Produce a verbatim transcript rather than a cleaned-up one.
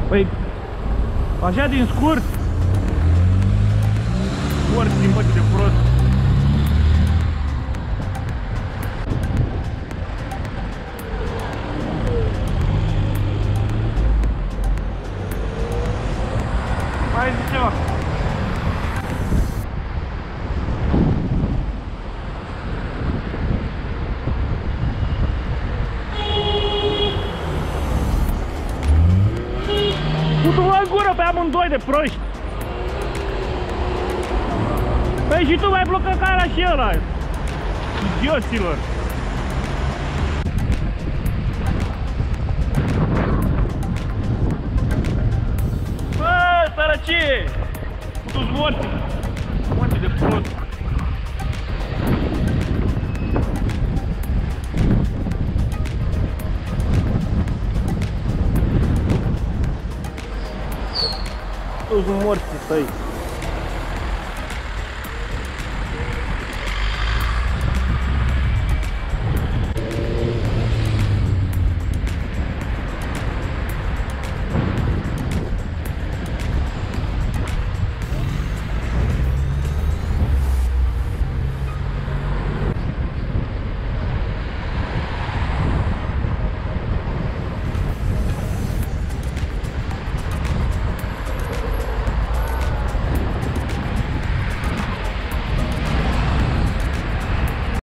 Păi, așa din scurt, morți, mă, de prost. Mai zi ceva. Putu-mă în gură pe amândoi de proști. Păi și tu mai blocă cara și ăla. Idioților. Bă, sărăcie! Putu-ți morți! Morți de prost! Toți morții tăi!